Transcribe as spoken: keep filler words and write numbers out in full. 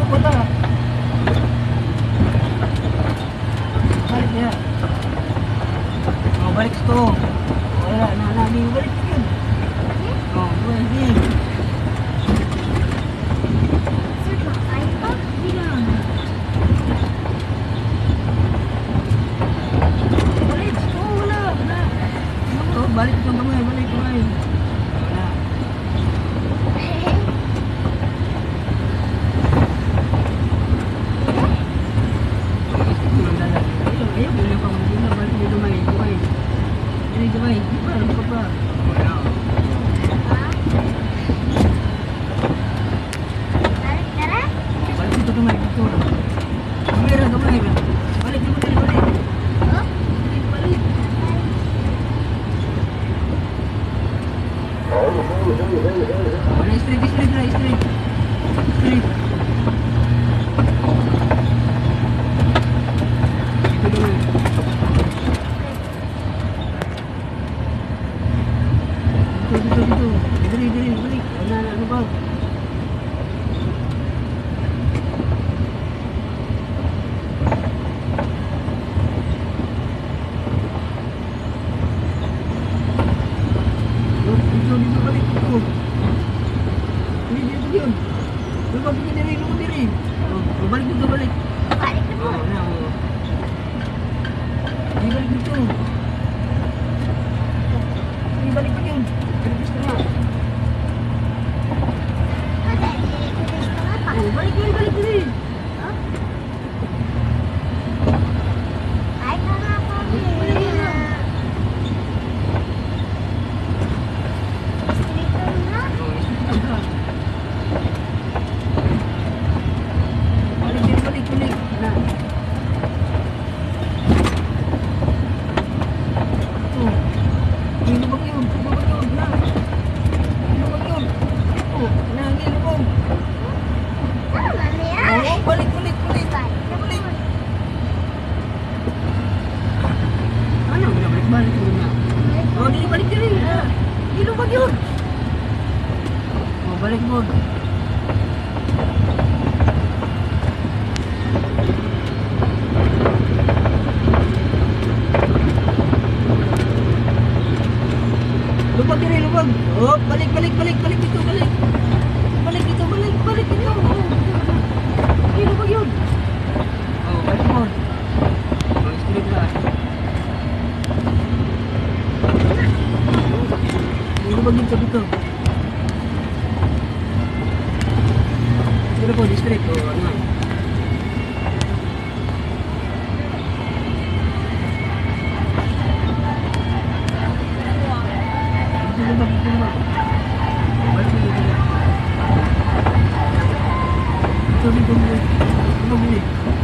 kota. Balik ya. Oh, balik ito. Wala na lagi balik yun. Oh, balik. Sir, makain pa? Hindi lang. Balik. Oh, wala. Wala. Oh, balik itong kamay. Balik kamay. Wala. Ayaw, wala pa. Wala, balik dito kamay. Kamay. Ini kamay. Iba, lupa pa. Wala. Balik ka na? Balik dito kamay. Dito. Kamay ra, kamay ra. Balik dito, balik, balik. Oh? Balik, balik. Wala, straight, straight na, straight. Straight. Dito kamay. Dito, dito, dito. Dali, dali, balik. Wala na, ano ba? Oh, dito, dito, balik. Dito. Dali, dito, yun. Lupa, dito, diri, lupa, diri. Oh, oh, balik dito, balik. Balik na po. Oh, na, oh. Di balik dito. Di balik pa yun. Balik gusto na. Ate, hindi ko gusto nga pa. Oh, balik diri, balik diri. Oh? Ay, ka nga po. Balik diri na. Dito na. Oh, straight ka. Balik diri, balik, balik. Na. Oh. Di lubog yun. Lubog yun. Na. Di lubog yun. Oh, na, di lubog. Tama niya. Oh, balik, balik, balik. Balik na Balik. po. Ano? Balik, balik muna. Oh, di balik diri. Na. Di lubog yun. Oh, balik mo. Lubog diri, lubog. Oh, balik, balik, balik, balik dito, balik. Balik dito, balik, balik dito. Oh. Di lubog yun. Oh, balik mo. Oh, straight na. Di lubog dito, dito. Dito po, di straight. Oh, ano. Dito lubog, dito lubog. Balik mo dito. Dito, dito, dito. Lubog dito.